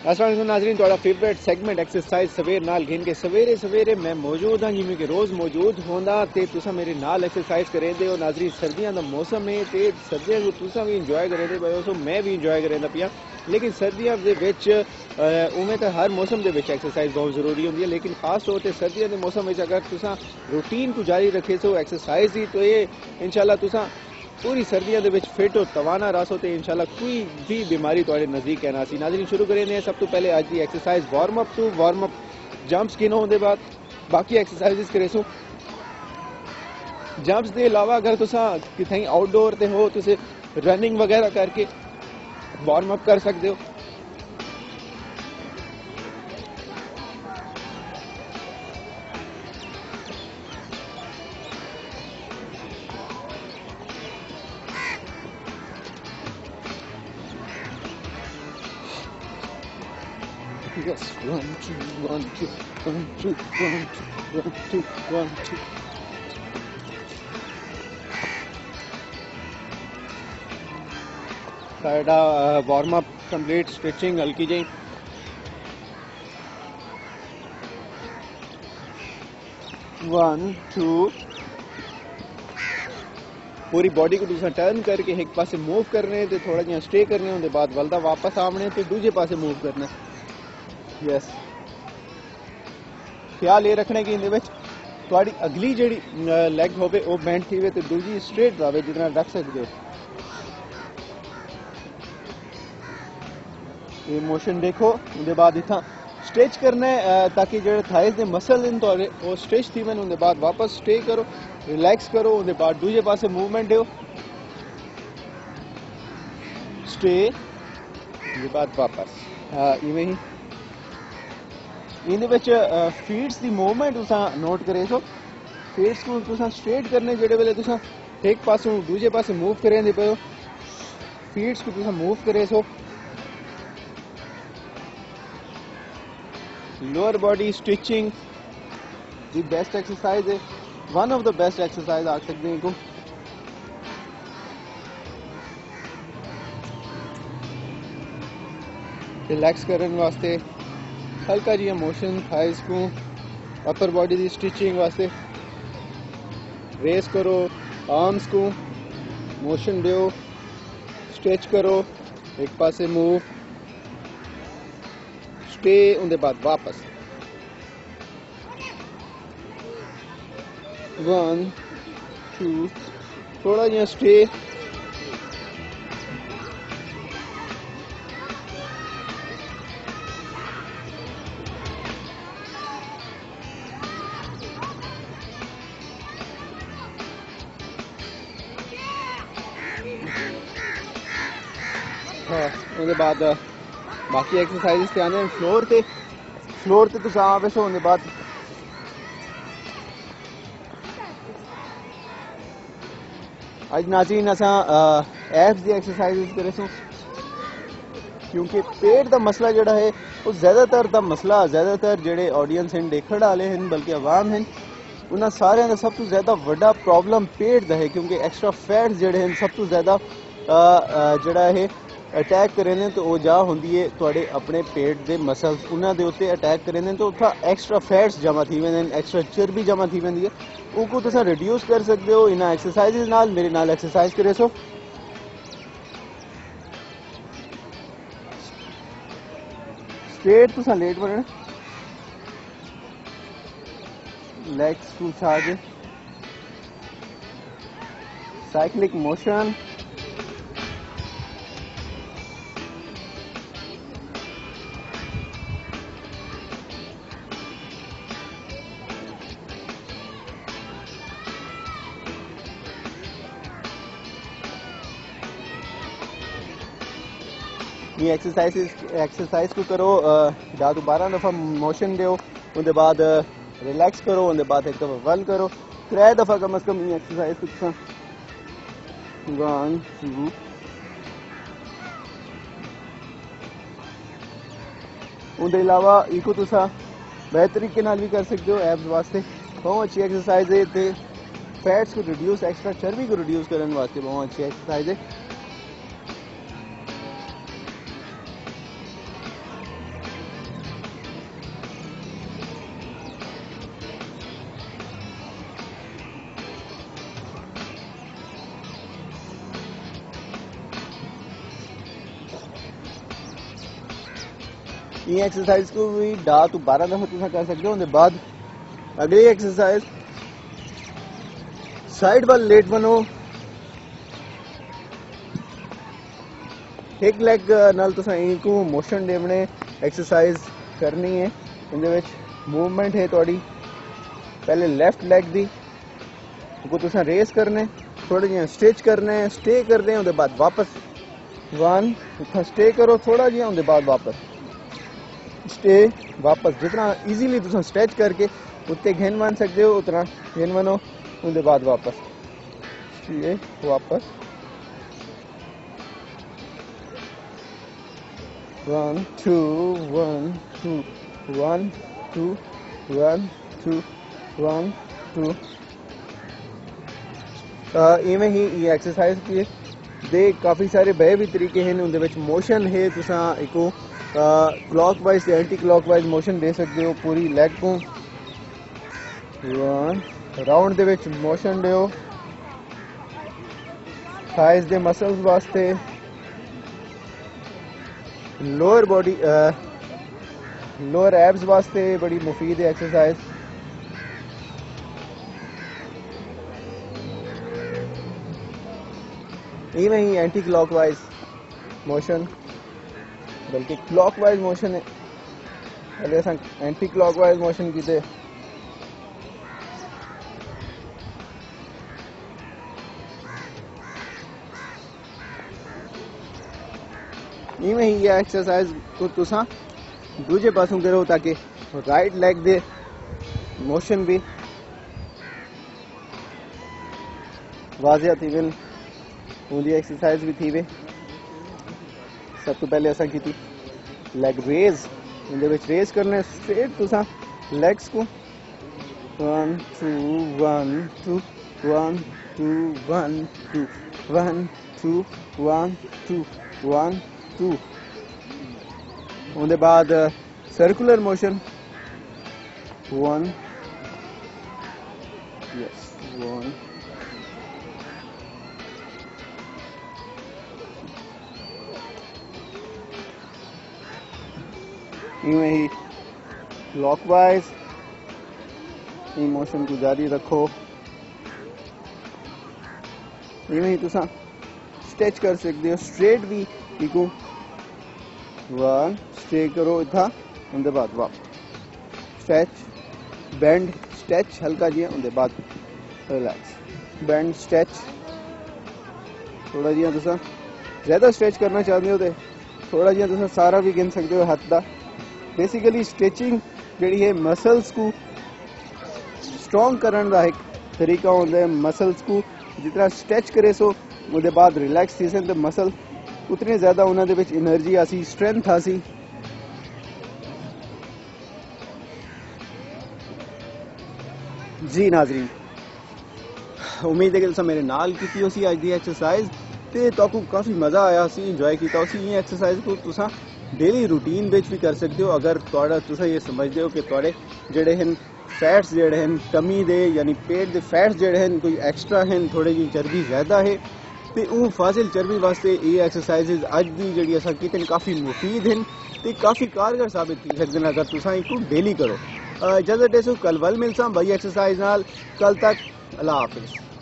अस्सलाम वालेकुम नाज़रीन, ਤੁਹਾਡਾ फेवरेट सेगमेंट एक्सरसाइज सवेर नाल गिन के सवेरे सवेरे मैं मौजूद हाँ जिमें कि रोज़ मौजूद होंदा ते तुसा मेरे नाल एक्सरसाइज करेंदे हो। नाज़रीन सर्दियों का मौसम है ते सर्दियों को तुसा भी इंजॉय करेंदे पे हो, मैं भी इंजॉय करेंदा पिया। लेकिन सर्दियों के विच उमें तो हर मौसम के विच एक्सरसाइज बहुत जरूरी होंदी है, लेकिन खास तौर पर सर्दियों के मौसम में अगर तुसा रूटीन को जारी रखे सो एक्सरसाइज की तो ये इंशाल्लाह तुसा पूरी सर्दियों के फिट और तवाना रसो तो इंशाल्लाह कोई भी बीमारी थोड़े नज़दीक कहना सी। नाज़रीन शुरू करें सब तो पहले आज की एक्सरसाइज वार्म अप जंप्स गिनो होने बाद बाकी एक्सरसाइज करे सो। जंप्स के अलावा अगर तुसा कितने आउटडोर ते हो तुसे रनिंग वगैरह करके वार्म अप कर सकते हो। Yes, 1 2 1 2 1 2 1 2 1 2 1 2। साइडा वार्म अप कंप्लीट, स्ट्रेचिंग हल्की जी। वन टू पूरी बॉडी को तुसा टर्न करके एक पासे मूव करने ते थोड़ा जिहा स्टे करने, उनके बाद वलदा वापस आने ते दूजे पासे मूव करना। यस, ख्याल ये रखना कि इहदे विच तुहाडी अगली जिहड़ी लैग होवे वो बेंड थी वे ते दूजी स्ट्रेट रहे, जितना रख सकते हो। ये मोशन देखो, उनके बाद इतना स्ट्रेच करना है ताकि जो थाइज के मसल इन थोड़े वो स्ट्रेच थी मैंने, उनके बाद वापस स्टे करो, रिलैक्स करो, उनके बाद दूजे पासे मूवमेंट दो, स्टे, उनके बाद वापस। इवें ही इहदे फीट्स की मूवमेंट तुसा नोट करे सो। फीट्स को तुसा स्ट्रेट करने जेडे वेले तुसा एक पासों दूजे पासे मूव करेंदे पे हो, फीट्स को तुसा मूव करे सो। लोअर बॉडी स्टिचिंग दी बेस्ट एक्सरसाइज है, one of the best exercise आ सकते हैं। रिलैक्स करने वास्ते हल्का जी मोशन थाइस को, अपर बॉडी की स्टिचिंग वास्ते रेस करो, आर्म्स को मोशन दो, स्ट्रेच करो, एक पासे मूव, स्टे, उनके बाद वापस। 1 2 थोड़ा जिहा स्टे, हाँ उनके बाद बाकी एक्सरसाइज पे आने फ्लोर ते तुस आवे सो। उनके बाद आज नाज़रीन असा एब्स की एक्सरसाइज करे सो, क्योंकि पेट का मसला जोड़ा है वो ज़्यादातर का मसला ज़्यादातर जेडे ऑडियंस हैं देखने वाले हैं बल्कि आवाम हैं उन्होंने सारे का सब तो ज़्यादा वड्डा प्रॉब्लम पेट का है, क्योंकि एक्स्ट्रा फैट्स जेडे हैं सब तो ज़्यादा जड़ा है अटैक करें तो वो जा होंगी है थोड़े अपने पेट के मसल्स उन्होंने उत्ते अटैक करें तो उत्था एक्स्ट्रा फैट्स जमा थी वेंदे, एक्स्ट्रा चर्बी जमा थी वेंदी है, उनको तुसा रिड्यूस कर सकते हो इन एक्सरसाइज नाल। मेरे नाल एक्सरसाइज करे सो। स्ट्रेट तुसा लेट बनना, legs to charge, cyclic motion, ये एक्सरसाइज को करो, 12 दफ़ा मोशन दो, उनके बाद रिलैक्स करो, उनके बाद एक दफ़ा वन करो, 3 दफ़ा कम अज़ कम ये एक्सरसाइज को 1 2 उनके अलावा इको तुसा बेहतर तरीके नाल भी कर सकते हो। एब्स वास्ते बहुत अच्छी एक्सरसाइज है, तो फैट्स को रिड्यूस एक्स्ट्रा चर्बी को रिड्यूस करने वास्ते बहुत अच्छी एक्सरसाइज है। ये एक्सरसाइज को भी 10 तो 12 दफा तुम कर सकते हो। उनके बाद अगली एक्सरसाइज साइड वाल लेट बनो। एक लैग नाल तुसा इनको मोशन देने एक्सरसाइज करनी है। इनदे विच मूवमेंट है थोड़ी पहले लेफ्ट लैग दी को तुसा रेस करने, थोड़े जिहा स्टिच करने, स्टे करते हैं, उनके बाद वापस 1 इतना स्टे करो थोड़ा जिहा, उनके बाद वापस स्टे वापस। जितना इजीली तुम स्ट्रेच करके उतने घिन बन सकते हो उतना घिन बनो। उनके बाद वापस ये वापस 1 2 1 2 1 2 1 2 1 2। इवें ही ये एक्सरसाइज की दे काफ़ी सारे बे भी तरीके हैं। उनके विच मोशन है तुसा इको क्लॉक वाइज या एंटी क्लॉक वाइज मोशन दे सकते हो पूरी लैग को। राउंड दे विच मोशन दो थाइज दे मसल्स वास्ते, लोअर बॉडी लोअर एब्स वास्ते बड़ी मुफीद है एक्सरसाइज। इवें ही एंटी क्लॉक वाइज मोशन, बल्कि क्लॉक वाइज मोशन है। पहले अस एंटी क्लॉक वाइज मोशन किते इवें ही यह एक्सरसाइज को तुसा दूजे पासों करो ताकि राइट लेग दे मोशन भी वाजिया थी वे। उनकी एक्सरसाइज भी थी वे। सब तो पहले असा की थी लेग रेज, इनके विच रेज करने स्ट्रेट तुसा लेग्स को 1 2 1 2 1 2 1 2 1 2 1 2 1 2। उनके बाद सर्कुलर मोशन 1 यस 1 इवें ही क्लॉकवाइज ई मोशन को जारी रखो। इवें ही तुसा स्ट्रेच कर सकते हो स्ट्रेट भी इको 1 स्टे करो इथा, उनके बाद वापस स्ट्रेच बेंड स्ट्रेच हल्का जिहा, उनके बाद रिलैक्स बेंड स्ट्रेच। थोड़ा जिहा तुसा ज़्यादा स्ट्रेच करना चाहते हो तो थोड़ा जिहा तुसा सारा भी गिन सकते हो हथ दा। बेसिकली स्ट्रेचिंग जी है मसल्स को स्ट्रॉन्ग करने का एक तरीका होता है। मसल्स को जितना स्ट्रेच करे सो उसके बाद रिलैक्स थी सन तो मसल उतने ज़्यादा उन्होंने विच एनर्जी आसी, स्ट्रेंथ आसी। जी नाजरीन, उम्मीद है कि तुसा मेरे नाल की उसी अज की एक्सरसाइज ते ताकू काफ़ी मज़ा आया सी, इंजॉय किया उसी। ये एक्सरसाइज को तुसा डेली रूटीन विच भी कर सकते हो अगर तुसा ये समझते हो कि थोड़े जेडे हैं फैट्स जेडे हैं कमी दे, यानी पेट के फैट्स जेडे हैं कोई एक्स्ट्रा हैं, थोड़ी जी चर्बी ज़्यादा है तो वो फाजिल चर्बी वास्ते ये एक्सरसाइज अज की जी अस की काफ़ी मुफीद हैं तो काफ़ी कारगर साबित की सकते हैं अगर तुसा इनको डेली करो। इजाजत देसो, कल वल मिलसा बई एक्सरसाइज नाल। कल तक अल्लाह हाफिज़।